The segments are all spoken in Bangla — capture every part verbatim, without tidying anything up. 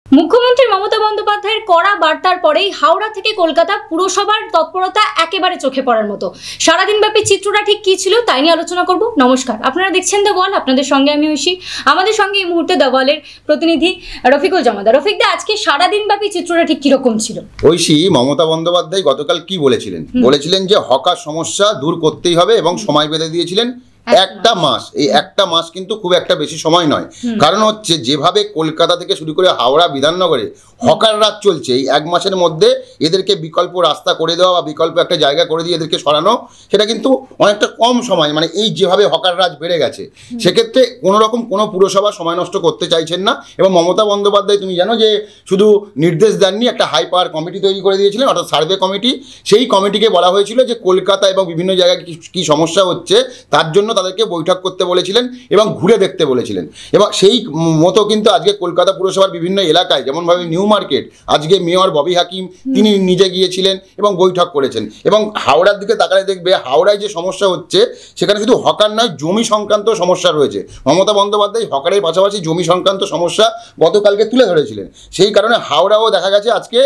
মুখ্যমন্ত্রী মমতা বন্দ্যোপাধ্যায়ের কড়া বার্তার পরেই হাওড়া থেকে কলকাতা পুরসভার তৎপরতা একেবারে চোখে পড়ার মতো। সারাদিনব্যাপী চিত্রটা ঠিক কি ছিল তাই নিয়ে আলোচনা করব। নমস্কার, আপনারা দেখছেন দ্য ওয়াল, আপনাদের সঙ্গে আমি ঐশী। আমাদের সঙ্গে এই মুহূর্তে দ্য ওয়ালের প্রতিনিধি রফিকুল জমাদার। রফিকদা, আজকে সারাদিনব্যাপী চিত্রটা ঠিক কিরকম ছিল? ঐশী, মমতা বন্দ্যোপাধ্যায় গতকাল কি বলেছিলেন? বলেছিলেন যে হকার সমস্যা দূর করতেই হবে এবং সময় বেঁধে দিয়েছিলেন একটা মাস। এই একটা মাস কিন্তু খুব একটা বেশি সময় নয়, কারণ হচ্ছে যেভাবে কলকাতা থেকে শুরু করে হাওড়া বিধাননগরে হকার রাজ চলছে, এই এক মাসের মধ্যে এদেরকে বিকল্প রাস্তা করে দেওয়া বা বিকল্প একটা জায়গা করে দিয়ে এদেরকে সরানো, সেটা কিন্তু অনেকটা কম সময়। মানে এই যেভাবে হকার রাজ বেড়ে গেছে, সেক্ষেত্রে কোনো রকম কোনো পুরসভা সময় নষ্ট করতে চাইছেন না। এবং মমতা বন্দ্যোপাধ্যায়, তুমি জানো যে শুধু নির্দেশ দেননি, একটা হাই পাওয়ার কমিটি তৈরি করে দিয়েছিলেন, অর্থাৎ সার্ভে কমিটি। সেই কমিটিকে বলা হয়েছিল যে কলকাতা এবং বিভিন্ন জায়গায় কী সমস্যা হচ্ছে তার জন্য তাদেরকে বৈঠক করতে বলেছিলেন এবং ঘুরে দেখতে বলেছিলেন। এবং সেই মতো কিন্তু আজকে কলকাতা পুরসভার বিভিন্ন এলাকায়, যেমনভাবে নিউ মার্কেট, আজকে মেয়র ববি হাকিম তিনি নিজে গিয়েছিলেন এবং বৈঠক করেছেন। এবং হাওড়ার দিকে তাকালে দেখবে হাওড়ায় যে সমস্যা হচ্ছে সেখানে শুধু হকার নয়, জমি সংক্রান্ত সমস্যা রয়েছে। মমতা বন্দ্যোপাধ্যায় হকারের পাশাপাশি জমি সংক্রান্ত সমস্যা গতকালকে তুলে ধরেছিলেন। সেই কারণে হাওড়াও দেখা গেছে আজকে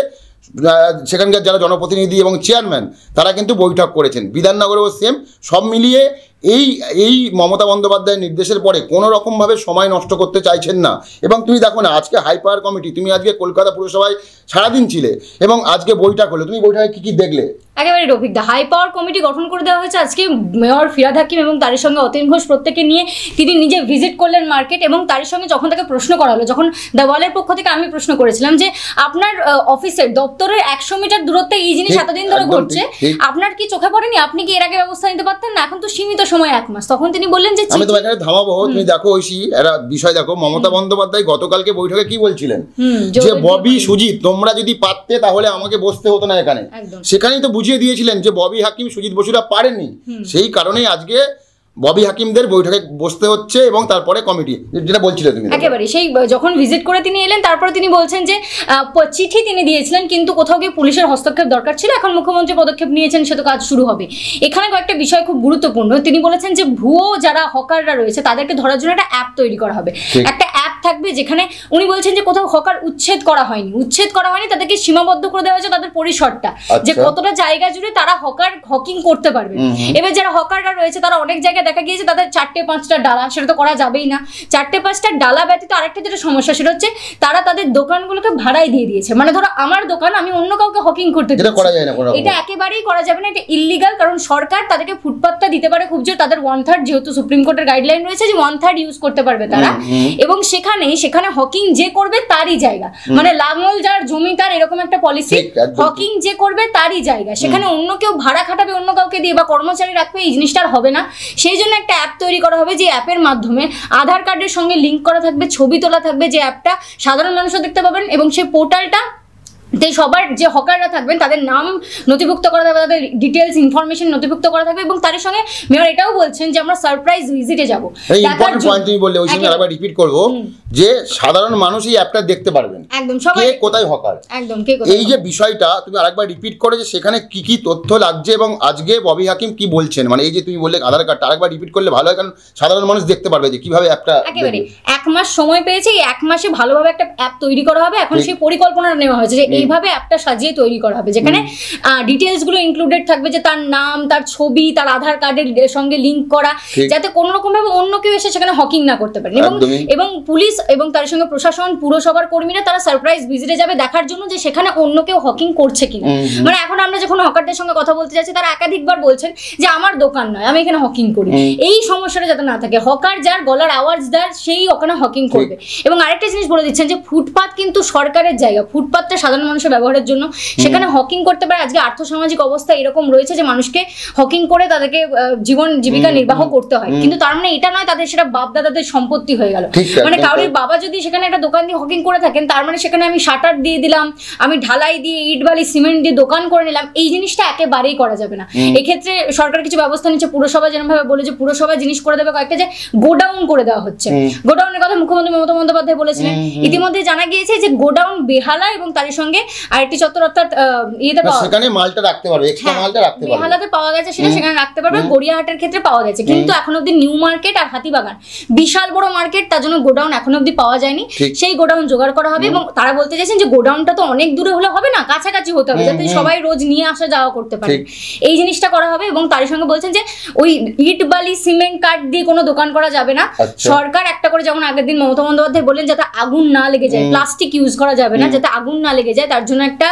সেখানকার যারা জনপ্রতিনিধি এবং চেয়ারম্যান তারা কিন্তু বৈঠক করেছেন। বিধাননগরেও সেম। সব মিলিয়ে এই এই মমতা বন্দ্যোপাধ্যায়ের নির্দেশের পরে কোনো রকমভাবে সময় নষ্ট করতে চাইছেন না। এবং তুমি দেখো না, আজকে হাই পাওয়ার কমিটি, তুমি আজকে কলকাতা পুরসভায় সারাদিন ছিলে এবং আজকে বৈঠক হলো, তুমি বৈঠকে কী কী দেখলে? একেবারে রফিকদা, হাই পাওয়ার কমিটি গঠন করে দেওয়া হয়েছে। আজকে মেয়র ফিরহাদ হাকিম এবং তার সঙ্গে অতীন ঘোষ প্রত্যেকে নিয়ে তিনি নিজে ভিজিট করলেন মার্কেট। এবং তার সঙ্গে যখন তাকে প্রশ্ন করা হলো, যখন দ্য ওয়ালের পক্ষ থেকে আমি প্রশ্ন করেছিলাম যে আপনার অফিসের দপ্তরের একশো মিটার দূরত্বে এই জিনিস এতদিন ধরে ঘটছে, আপনার কি চোখে পড়েনি? আপনি কি এর আগে ব্যবস্থা নিতে পারতেন না? এখন তো সীমিত সময় এক মাস। তখন তিনি বললেন যে আমি তোমাকে এখানে থামাবো। তুমি দেখো ঐশী, একটা বিষয় দেখো, মমতা বন্দ্যোপাধ্যায় গতকালকে বৈঠকে কি বলছিলেন যে ববি সুজিত তোমরা যদি পারতে তাহলে আমাকে বসতে হতো না এখানে। সেখানেই তো বুঝিয়ে দিয়েছিলেন যে ববি হাকিম, সুজিত বসুরা পারেনি। সেই কারণেই আজকে ববি হাকিমদের বৈঠকে বসতে হচ্ছে এবং তারপরে কমিটি, যেটা বলছিলে তুমি একেবারে সেই যখন ভিজিট করে তিনি এলেন, তারপরে তিনি বলছেন যে চিঠি তিনি দিয়েছিলেন কিন্তু কোথাও গিয়ে পুলিশের হস্তক্ষেপ দরকার ছিল, এখন মুখ্যমন্ত্রী পদক্ষেপ নিয়েছেন, সে তো কাজ শুরু হবে। এখানে কয়েকটা বিষয় খুব গুরুত্বপূর্ণ। তিনি বলেছেন যে ভুয়ো যারা হকাররা রয়েছে তাদেরকে ধরার জন্য একটা অ্যাপ তৈরি করা হবে। একটা অ্যাপ থাকবে যেখানে উনি বলছেন যে কোথাও হকার উচ্ছেদ করা হয়নি, উচ্ছেদ করা হয়নি তাদেরকে সীমাবদ্ধ করে দেওয়া হয়েছে তাদের পরিসরটা, যে কতটা জায়গা জুড়ে তারা হকার হকিং করতে পারবে। এবার যারা হকাররা রয়েছে তারা অনেক জায়গায় দেখা গিয়েছে তাদের চারটে পাঁচটা ডালা, সেটা তো করা যাবেই না। চারটে পাঁচটা ডালা ব্যতীত আরেকটা যেটা সমস্যা, সেটা হচ্ছে তারা তাদের দোকানগুলোকে ভাড়ায় দিয়ে দিয়েছে। মানে ধরো আমার দোকান, আমি অন্য কাউকে হকিং করতে দিচ্ছি, এটা একেবারেই করা যাবে না, এটা ইল্লিগাল। কারণ সরকার তাদেরকে ফুটপাতটা দিতে পারে খুব জোর, তাদের ওয়ান থার্ড, যেহেতু সুপ্রিম কোর্টের গাইডলাইন রয়েছে যে ওয়ান থার্ড ইউজ করতে পারবে তারা। এবং সেখানে সেখানে হকিং যে করবে তারই জায়গা, মানে লাঙল যার জমি তার, এরকম একটা পলিসি। হকিং যে করবে তারই জায়গা, সেখানে অন্য কেউ ভাড়া খাটাবে অন্য কাউকে দিয়ে বা কর্মচারী রাখবে, এই জিনিসটা হবে না। সেই জন্য একটা অ্যাপ তৈরি করা হবে, যে অ্যাপের মাধ্যমে আধার কার্ডের সঙ্গে লিঙ্ক করা থাকবে, ছবি তোলা থাকবে, যে অ্যাপটা সাধারণ মানুষও দেখতে পাবেন। এবং সেই পোর্টালটা তাই সবার যে হকাররা থাকবেন তাদের নাম নথিভুক্ত করা থাকবে, তাদের ডিটেলস ইনফরমেশন নথিভুক্ত করা থাকবে। এবং তার সঙ্গে মেয়র এটাও বলছেন যে আমরা সারপ্রাইজ ভিজিটে যাব। এই ইম্পর্টেন্ট পয়েন্ট তুমি বললে, ওই সঙ্গে আরেকবার রিপিট করব যে সাধারণ মানুষ এই অ্যাপটা দেখতে পারবেন, একদম সবাই, কে কোথায় হকার, একদম কে কোথায়। এই যে বিষয়টা তুমি আরেকবার রিপিট করে যে সেখানে কি কি তথ্য লাগছে এবং আজকে ববি হাকিম কি বলছেন, মানে এই যে তুমি বললে আধার কার্ডটা আরেকবার রিপিট করলে ভালো হয়, কারণ সাধারণ মানুষ দেখতে পারবে যে কিভাবে অ্যাপটা। একেবারে এক মাস সময় পেয়েছে, এই এক মাসে ভালোভাবে একটা অ্যাপ তৈরি করা হবে। এখন সেই পরিকল্পনা নেওয়া হয়েছে যে এইভাবে অ্যাপটা সাজিয়ে তৈরি করা হবে, যেখানে ডিটেলস গুলো ইনক্লুডেড থাকবে, যে তার নাম, তার ছবি, তার আধার কার্ডের সঙ্গে লিঙ্ক করা, যাতে কোনো রকম ভাবে অন্য কেউ এসে সেখানে হকিং না করতে পারে। এবং এবং পুলিশ এবং তার সঙ্গে প্রশাসন, পুরসভার কর্মীরা তারা সারপ্রাইজ ভিজিটে যাবে দেখার জন্য যে সেখানে অন্য কেউ হকিং করছে কিনা। মানে এখন আমরা যখন হকারদের সঙ্গে কথা বলতে যাচ্ছি, তারা একাধিকবার বলছেন যে আমার দোকান নয়, আমি এখানে হকিং করি। এই সমস্যাটা যাতে না থাকে, হকার যার গলার আওয়াজ দেয় সেই ওখানে হকিং করবে। এবং আরেকটা জিনিস বলে দিচ্ছেন যে ফুটপাত কিন্তু সরকারের জায়গা, ফুটপাতটা সাধারণ মানুষের ব্যবহারের জন্য, সেখানে হকিং করতে পারে। আজকে আর্থসামাজিক অবস্থা এরকম রয়েছে যে মানুষকে হকিং করে তাদেরকে জীবন জীবিকা নির্বাহ করতে হয়, কিন্তু তার মানে এটা নয় তাদের সেটা বাপ দাদাদের সম্পত্তি হয়ে গেল। মানে কারোর বাবা যদি সেখানে একটা দোকান দিয়ে হকিং করে থাকেন, তার মানে সেখানে আমি শাটার দিয়ে দিলাম, আমি ঢালাই দিয়ে ইট বালি সিমেন্ট দিয়ে দোকান করে নিলাম, এই জিনিসটা একেবারেই করা যাবে না। এক্ষেত্রে সরকার কিছু ব্যবস্থা নিচ্ছে। পুরসভা যেরকম ভাবে বলে যে পুরসভা জিনিস করে দেবে, কয়েকটা যে গোডাউন করে দেওয়া হচ্ছে। গোডাউনের কথা মুখ্যমন্ত্রী মমতা বন্দ্যোপাধ্যায় বলেছিলেন। ইতিমধ্যে জানা গিয়েছে যে গোডাউন বেহালা এবং তার সঙ্গে সঙ্গে আরেকটি চত্বর অর্থাৎ ইয়েতে পাওয়া সেখানে মালটা রাখতে পারবে, এক্সট্রা মালটা রাখতে পারবে, বেহালাতে পাওয়া গেছে সেটা সেখানে রাখতে পারবে, গড়িয়াহাটের ক্ষেত্রে পাওয়া গেছে, কিন্তু এখন অবধি নিউ মার্কেট আর হাতিবাগান বিশাল বড় মার্কেট, তার জন্য গোডাউন এখন অবধি পাওয়া যায়নি, সেই গোডাউন জোগাড় করা হবে। এবং তারা বলতে চাইছেন যে গোডাউনটা তো অনেক দূরে হলে হবে না, কাছাকাছি হতে হবে যাতে সবাই রোজ নিয়ে আসা যাওয়া করতে পারে, এই জিনিসটা করা হবে। এবং তার সঙ্গে বলছেন যে ওই ইট বালি সিমেন্ট কাঠ দিয়ে কোনো দোকান করা যাবে না, সরকার একটা করে, যেমন আগের দিন মমতা বন্দ্যোপাধ্যায় বললেন যাতে আগুন না লেগে যায়, প্লাস্টিক ইউজ করা যাবে না, যাতে আগুন না লেগে যায় তার জন্য একটা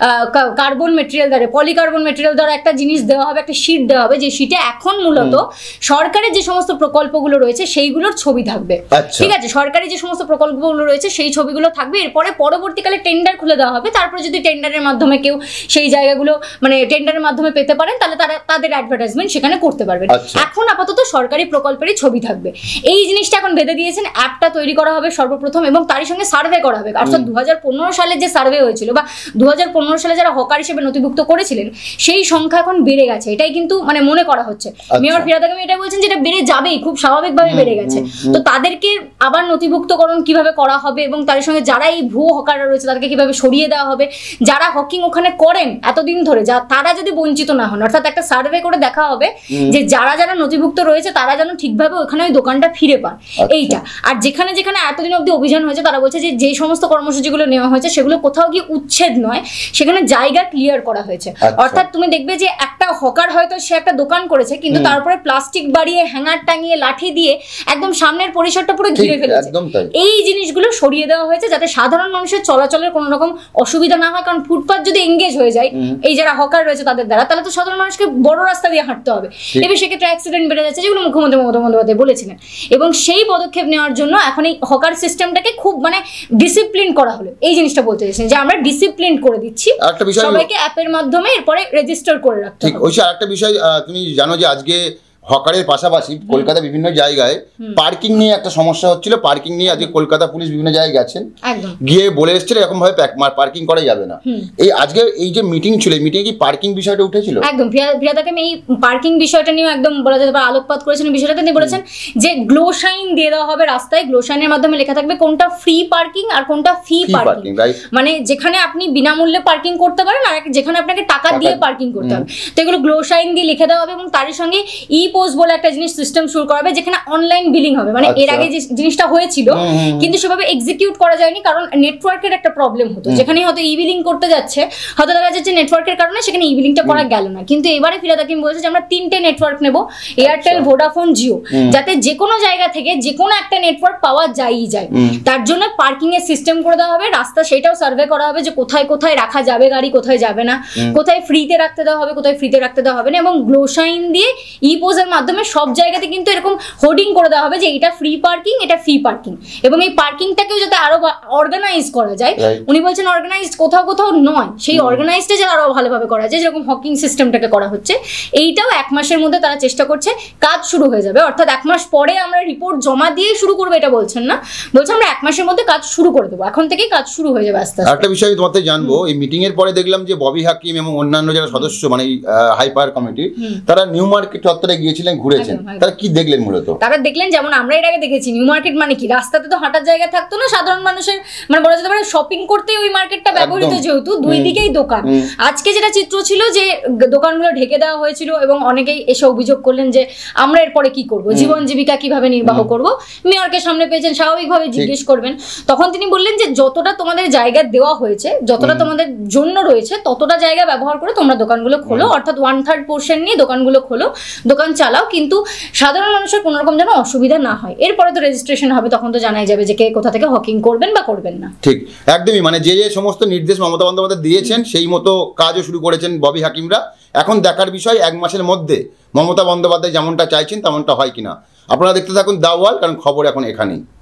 কার্বন মেটেরিয়াল দ্বারা, পলিকার্বন মেটেরিয়াল দ্বারা একটা জিনিস দেওয়া হবে, একটা শীট দেওয়া হবে, যে শীটে এখন মূলত সরকারের যে সমস্ত প্রকল্পগুলো রয়েছে সেইগুলোর ছবি থাকবে। ঠিক আছে, সরকারি যে সমস্ত প্রকল্পগুলো রয়েছে সেই ছবিগুলো থাকবে। এরপরে পরবর্তীকালে টেন্ডার খুলে দেওয়া হবে, তারপরে যদি টেন্ডারের মাধ্যমে কেউ সেই জায়গাগুলো মানে টেন্ডারের মাধ্যমে পেতে পারেন তাহলে তারা তাদের অ্যাডভার্টাইজমেন্ট সেখানে করতে পারবেন। এখন আপাতত সরকারি প্রকল্পেরই ছবি থাকবে, এই জিনিসটা এখন বেঁধে দিয়েছেন। অ্যাপটা তৈরি করা হবে সর্বপ্রথম এবং তারই সঙ্গে সার্ভে করা হবে, অর্থাৎ দু হাজার পনেরো সালে যে সার্ভে হয়েছিল বা দু হাজার পনেরো সালে যারা হকার হিসেবে নথিভুক্ত করেছিলেন সেই সংখ্যা এখন বেড়ে গেছে, এটাই কিন্তু মানে মনে করা হচ্ছে। মেয়র ফিরহাদ হাকিম এটা বলছেন যে এটা বেড়ে যাবেই, খুব স্বাভাবিকভাবে বেড়ে গেছে, তো তাদেরকে আবার নথিভুক্তকরণ কিভাবে করা হবে এবং তার সঙ্গে যারা এই ভুয়ো হকাররা রয়েছে তাদেরকে কিভাবে সরিয়ে দেওয়া হবে, যারা হকিং ওখানে করেন এতদিন ধরে যা তারা যদি বঞ্চিত না হন, অর্থাৎ একটা সার্ভে করে দেখা হবে যে যারা যারা নথিভুক্ত রয়েছে তারা যেন ঠিকভাবে ওখানে ওই দোকানটা ফিরে পান, এইটা। আর যেখানে যেখানে এতদিন অব্দি অভিযান হয়েছে তারা বলছে যে যে সমস্ত কর্মসূচিগুলো নেওয়া হয়েছে সেগুলো কোথাও গিয়ে উচ্ছেদ নয়, সেখানে জায়গা ক্লিয়ার করা হয়েছে। অর্থাৎ তুমি দেখবে যে একটা হকার হয়তো সে একটা দোকান করেছে কিন্তু তারপরে প্লাস্টিক বাড়িয়ে হ্যাঙ্গার টাঙিয়ে লাঠি দিয়ে একদম সামনের পরিসরটা পুরো ঘিরে ফেলেছে, এই জিনিসগুলো সরিয়ে দেওয়া হয়েছে যাতে সাধারণ মানুষের চলাচলের কোনো রকম অসুবিধা না হয়। কারণ ফুটপাথ যদি এঙ্গেজ হয়ে যায় এই যারা হকার রয়েছে তাদের দ্বারা, তাহলে তো সাধারণ মানুষকে বড় রাস্তা দিয়ে হাঁটতে হবে, এবার সেক্ষেত্রে অ্যাক্সিডেন্ট বেড়ে যাচ্ছে, যেগুলো মুখ্যমন্ত্রী মমতা বন্দ্যোপাধ্যায় বলেছিলেন। এবং সেই পদক্ষেপ নেওয়ার জন্য এখন এই হকার সিস্টেমটাকে খুব মানে ডিসিপ্লিন করা হলো, এই জিনিসটা বলতে চাইছেন যে আমরা ডিসিপ্লিন করে দিচ্ছি সবাইকে অ্যাপের মাধ্যমে, এরপরে রেজিস্টার করে রাখতে হবে। ঠিক, ওই আরেকটা বিষয় তুমি জানো যে আজকে হকারের পাশাপাশি কলকাতা বিভিন্ন জায়গায় পার্কিং নিয়ে একটা সমস্যা হচ্ছিল, পার্কিং নিয়ে আজকে কলকাতা পুলিশ বিভিন্ন জায়গায় গেছেন, গিয়ে বলে এসেছিল এরকম ভাবে পার্কিং করা যাবে না। এই আজকে এই যে মিটিং ছিল, এই মিটিং কি পার্কিং বিষয়টা উঠেছিল? একদম ফিরহাদ হাকিম এই পার্কিং বিষয়টা নিয়ে একদম বলা যেতে পারে আলোকপাত করেছেন। বিষয়টা তিনি বলেছেন যে গ্লো শাইন দিয়ে দেওয়া হবে রাস্তায়, গ্লো শাইনের মাধ্যমে লেখা থাকবে কোনটা ফ্রি পার্কিং আর কোনটা ফি পার্কিং, মানে যেখানে আপনি বিনামূল্যে পার্কিং করতে পারেন আর যেখানে আপনাকে টাকা দিয়ে পার্কিং করতে হবে, তো এগুলো গ্লো শাইন দিয়ে লিখে দেওয়া হবে। এবং তার সঙ্গে ই পোস্ট বলে একটা জিনিস সিস্টেম শুরু করা হবে যেখানে অনলাইন বিলিং হবে, মানে এর আগে যে জিনিসটা হয়েছিল কিন্তু সেভাবে এক্সিকিউট করা যায়নি কারণ নেটওয়ার্কের একটা প্রবলেম হতো, যেখানে হয়তো ই বিলিং করতে যাচ্ছে হয়তো দেখা যাচ্ছে নেটওয়ার্কের কারণে সেখানে ই বিলিংটা করা গেল না। কিন্তু এবারে ফিরহাদ হাকিম বলেছে যে আমরা তিনটে নেটওয়ার্ক নেব, এয়ারটেল, ভোডাফোন, জিও, যাতে যে কোনো জায়গা থেকে যে কোনো একটা নেটওয়ার্ক পাওয়া যায়ই যায়। তার জন্য পার্কিং এর সিস্টেম করে দেওয়া হবে, রাস্তা সেটাও সার্ভে করা হবে যে কোথায় কোথায় রাখা যাবে গাড়ি, কোথায় যাবে না, কোথায় ফ্রিতে রাখতে দেওয়া হবে, কোথায় ফ্রিতে রাখতে দেওয়া হবে না। এবং গ্লো শাইন দিয়ে ই পোজের মাধ্যমে সব জায়গাতে কিন্তু এরকম হোর্ডিং করে দেওয়া হবে যে এটা ফ্রি পার্কিং, এটা ফ্রি পার্কিং। এবং এই পার্কিংটাকেও যাতে আরো অর্গানাইজ করা যায়, উনি বলছেন অর্গানাইজড কোথাও কোথাও নয়, সেই অর্গানাইজটা যাতে আরো ভালোভাবে করা যায়, যেরকম হকিং সিস্টেমটাকে করা হচ্ছে, এইটাও এক মাসের মধ্যে তারা চেষ্টা করছে, কাজ শুরু হয়ে যাবে। অর্থাৎ এক মাস পরে আমরা রিপোর্ট জমা দিয়ে শুরু করবো এটা বলছেন না, বলছে আমরা এক মাসের মধ্যে কাজ শুরু করে দেবো, এখন থেকেই কাজ শুরু হয়ে যাবে আস্তে আস্তে। একটা বিষয় তোমাদের জানবো, এই মিটিং এর পরে দেখলাম যে ববি হাকিম এবং অন্যান্য যারা সদস্য মানে হাই পাওয়ার কমিটি তারা নিউ মার্কেট চত্বরে গিয়েছিলেন, ঘুরেছেন, তারা কি দেখলেন? মূলত তারা দেখলেন যেমন আমরা এর আগে দেখেছি নিউ মার্কেট মানে কি রাস্তাতে তো হাঁটার জায়গা থাকতো না, সাধারণ মানুষের মানে বলা যেতে পারে শপিং করতে ওই মার্কেটটা ব্যবহৃত, যেহেতু দুই দিকেই দোকান। আজকে যেটা চিত্র ছিল যে দোকানগুলো ঢেকে দেওয়া হয়েছিল এবং অনেকেই এসে অভিযোগ করলেন যে আমরা এরপরে কি করব, জীবন জীবিকা কিভাবে নির্বাহ করব। মেয়রকে সামনে পেয়েছেন, স্বাভাবিকভাবে জিজ্ঞেস করবেন, তখন তিনি বললেন যে যতটা তোমাদের জায়গা দেওয়া হয়েছে, যতটা তোমাদের জন্য রয়েছে ততটা জায়গা ব্যবহার করে তোমরা দোকানগুলো খোলো, অর্থাৎ ওয়ান থার্ড পোর্শন নিয়ে দোকানগুলো খোলো, দোকান চালাও, কিন্তু সাধারণ মানুষের কোনো রকম যেন অসুবিধা না হয়। এরপরে তো রেজিস্ট্রেশন হবে, তখন তো জানাই যাবে যে কে কোথা থেকে হকিং করবেন বা করবেন না। ঠিক, একদমই, মানে যে যে সমস্ত নির্দেশ মমতা বন্দ্যোপাধ্যায় দিয়েছেন সেই মতো কাজও শুরু করেছেন ববি হাকিমরা। এখন দেখার বিষয় এক মাসের মধ্যে মমতা বন্দ্যোপাধ্যায় যেমনটা চাইছেন তেমনটা হয় কিনা। আপনারা দেখতে থাকুন দ্য ওয়াল, কারণ খবর এখন এখানেই।